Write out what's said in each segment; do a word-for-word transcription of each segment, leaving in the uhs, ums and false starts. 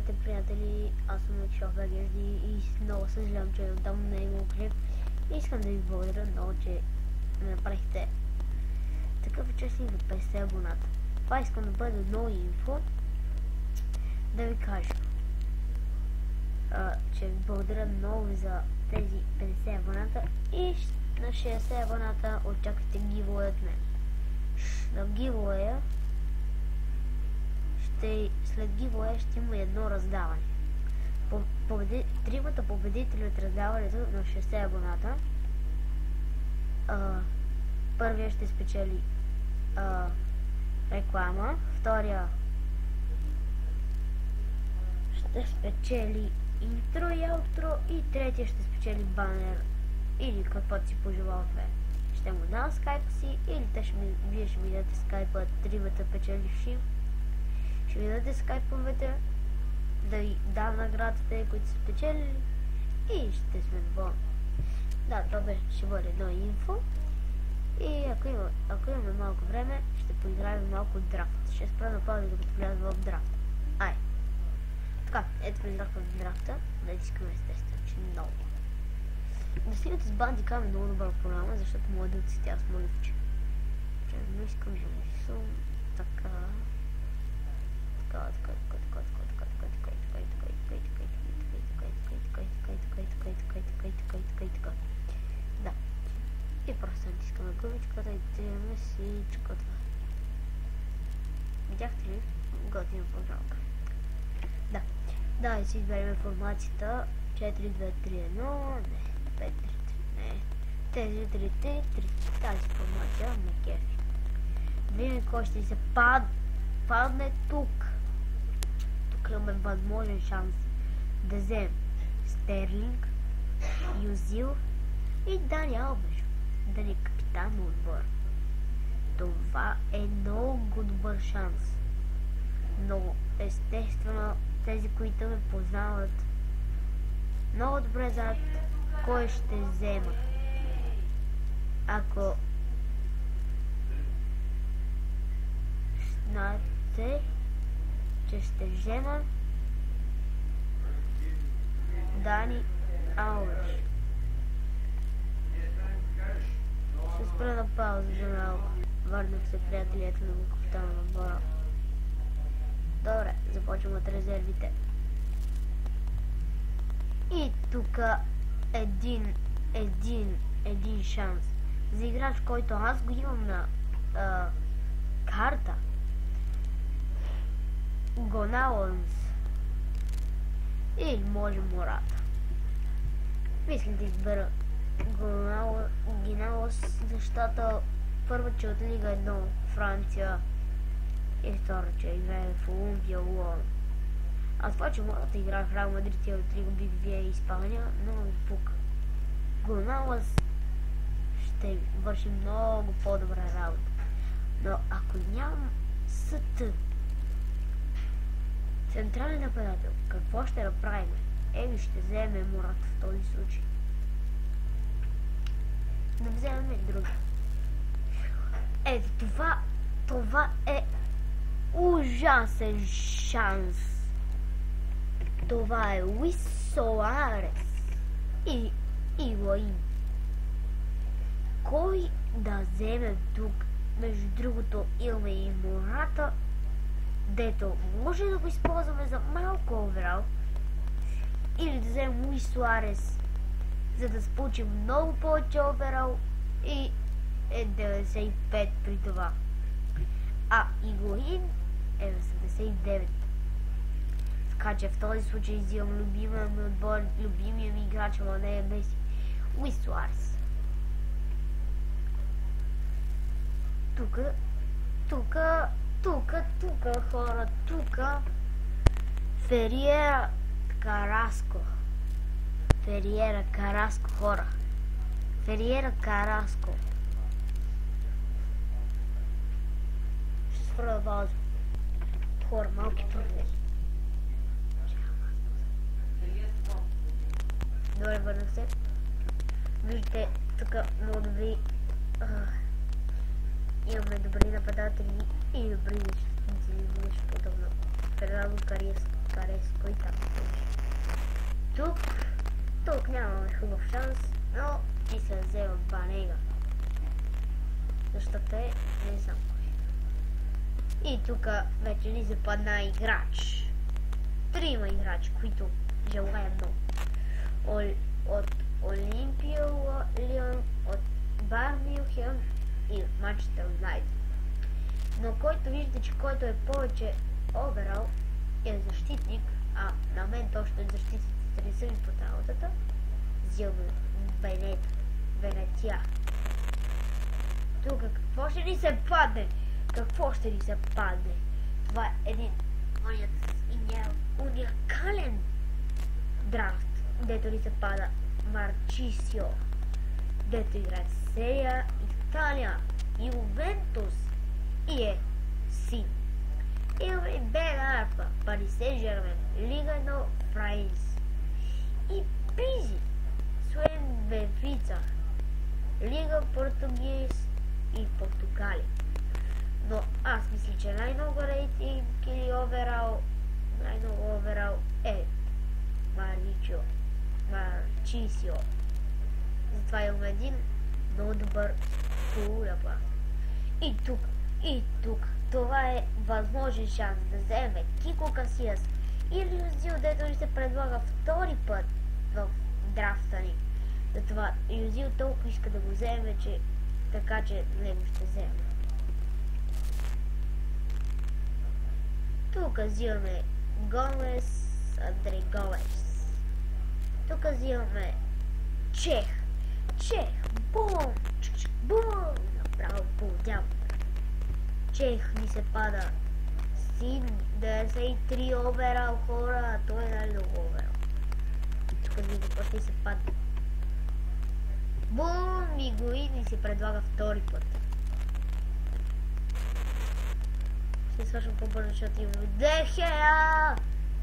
Здравейте, приятели, аз съм Лексов Вегежди и много съжалявам, че отдавна не е имал клип. И искам да ви благодаря много, че ме направихте такъв участник за петдесет абоната. Това искам да бъде много инфо, да ви кажа, а, че ви благодаря много за тези петдесет абоната и на шейсет абоната очаквайте giveaway от мен. На giveaway ще, след giveaway ще има едно раздаване. Победи, тримата победители от раздаването на шейсет абоната, а, първия ще спечели а, реклама, втория ще спечели интро и аутро и третия ще спечели банер или каквото си пожелал от мен. Ще му дам скайпа си или те ще ми, вие ще ми дадете скайпа, тримата печеливши. Ще ви дадете скайповете, да ви дам наградите, които са спечелили и ще сме доволни. Да, това ще бъде едно инфо. И ако, има, ако имаме малко време, ще поиграем малко драфт. Ще спра на пауза, докато вляза в драфт. Ай! Така, ето влизах в драфта. Да искаме естествено, че много. Да снимате с Bandicam е много добра програма, защото мога да отсетя с моливче. Че не искам да рисувам така. Така, така, така, така, така, така, така, така, така, така, така, така, да. И просто натискаме гумичката и триме всичко това. Видяхте ли? Готина програмка. Да. Да, и си изберем формацията четири две три едно, не, пет три три, не, тези три три три, тази формация ме кефи. Видим кой ще се пад, падне тук. Тук имаме възможен шанс да вземем Стерлинг, Юзил и Дани Алвеш, да ни е капитан на отбора. Това е много добър шанс. Но естествено тези, които ме познават много добре знаят кой ще взема. Ако знаете, че ще взема Дани Алвеш. Ще спра на пауза за малко. Върнах се, приятели, ето на го капитана на отбора. Добре, започвам от резервите. И тук един, един, един шанс за играч, който аз го имам на а, карта. Гоналонс. Или може Мората. Искам да избера Гоналонс, защото първо, че от Лига едно Франция и второ, че играе в Олимпия Луон. А това, че мога да играя в Реал Мадрид и от Лига Биг Вие и Испания, много ми пука. Гоналас ще върши много по-добра работа. Но ако нямам СТ, централен нападател, какво ще направим? Еми ще вземем Мурат в този случай. Да вземем друг. Ето това, това е ужасен шанс. Това е Луис Суарес и Игуаин. Кой да вземе тук? Между другото имаме и Мората, дето може да го използваме за малко оверал, или да вземем Луис Суарес, за да получим много повече оверал и е деветдесет и пет при това. А Игуаин е осемдесет и девет. Така че в този случай взимам любимия ми отбор, любимия ми играч, но не е Меси. Луис Суарес. Тука, тука, тука, тука, хора, тука. Фериера Караско. Фериера Караско, хора. Фериера Караско. Ще спра база. Хора, малки проблеми. Добре, върнах се. Виждате, тук много добри а, имаме добри нападатели и добри защитници или нещо подобно. Фернандо Кариес care е скоитам. Тук, тук нямаме хубав шанс, но и се взема Банега. Защото е, не знам кой. И тук вече ни западна играч. Трима играчи, които желаят много. Ол, от Олимпия Лион, от Бар Мюнхен и от Манчестър Юнайтед. Но който вижда, че който е повече оверал е защитник, а на мен точно е защитниците не са ми под работата, взимаме Бенет, Венетия. Тук какво ще ни се падне? Какво ще ни се падне? Това е един уникален драфт, дето ни се пада Марчисио, дето играе Серия Италия, Ювентус и е син. Имаме Бен Арфа, Пари Сен Жермен, Лига едно Франс и Пизи, Суен Бенфица, Лига Португиз и Португалия. Но аз мисля, че най-много рейтинг или оверал, най-много оверал е Маричо, Марчисио. Затова имаме един много добър полуляпа. И тук, и тук, това е възможен шанс да вземе Кико Касиас или Юзил, дето ни се предлага втори път в драфта ни. Затова Юзил толкова иска да го вземе, че така че него ще вземе. Тук взимаме Гомес, Андрей Гомес. Тук взимаме Чех. Чех, бум, бум, направо полудяваме. Чех ни се пада Син, деветдесет и три оверал, хора, той е най-много оверал. Тук ни го път ни се пада. Бум, и го и ни се предлага втори път. Ще свършим по-бързо, защото имаме Дехея!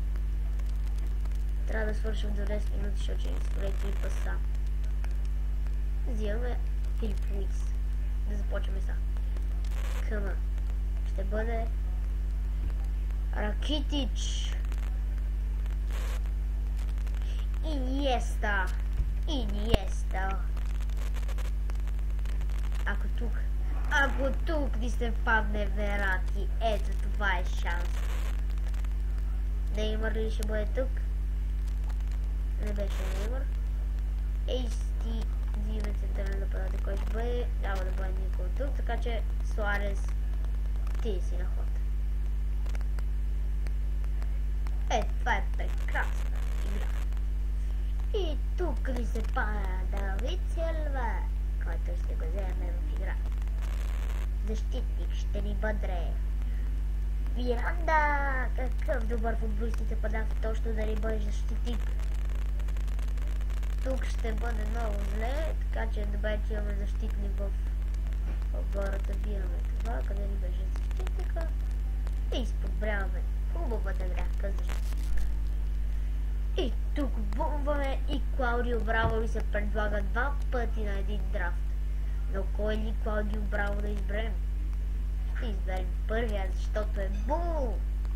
Трябва да свършим до десет минути, защото ще ни спре три паса. Взимаме Филип Луис. Да започваме сега. Къма ще бъде Ракитич, Иниеста, Иниеста. Ако тук, ако тук ни се падне Верати, ето това е шанс. Неймър ли ще бъде тук? Не беше Неймър. Ейсти, взимаме централен нападател, кой ще бъде? Няма да бъде никой тук, така че Суарес, ти си на ход. Е, това е прекрасна игра. И тук ни се пада Давид Силва, който ще го вземе в игра. Защитник ще ни бъде Миранда. Какъв добър футболист се пада точно да ни бъде защитник. Тук ще бъде много зле, така че добре, че имаме защитник в отбората. Бираме това, къде ни беше защитника. И изподбряваме хубавата грядка защитника. И тук бомбаме и Клаудио Браво ли се предлага два пъти на един драфт. Но кой ли Клаудио Браво да изберем? Ще изберем първия, защото е бум!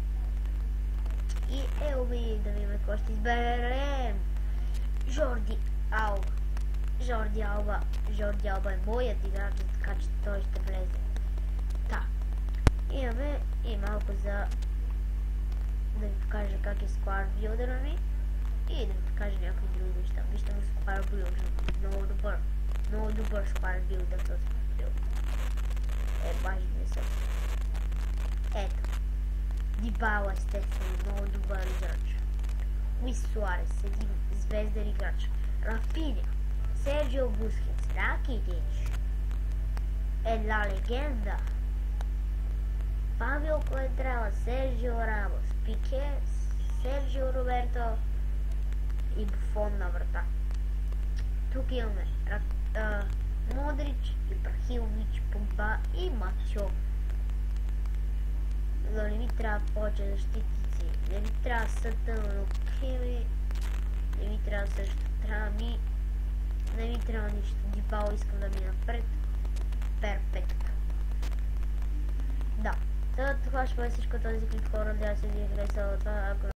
И е уби да видим кой ще изберем. Жорди Алба. Жорди Алба. Жорди Алба е моят играч, така че той ще влезе. Та. Имаме и малко за да ви покажа как е Square Builder ми и да ви покажа някои други неща. Вижте му Square Builder. Много добър. Много добър Square Builder този Builder. Е, бажи не съм. Ето. Дибала естествено. Много добър играч. Луис Суарес, един звезден играч. Рафиня, Серджио Бускетс, Ракитич, една легенда. Фабио Коентрала, Серджио Рамос, Пике, Серджио Роберто и Буфон на врата. Тук имаме а, Модрич, Ибрахимович, Погба и Мачо. Но не ми трябва повече защитници. Не ми трябва Сътън, Кеми. Не ми трябва също. Трябва ми... Не ми трябва нищо. Дибало искам да ми напред. Перфект. Да. Това ще бъде всичко този клип, хора. Да се ви е харесало това. Ако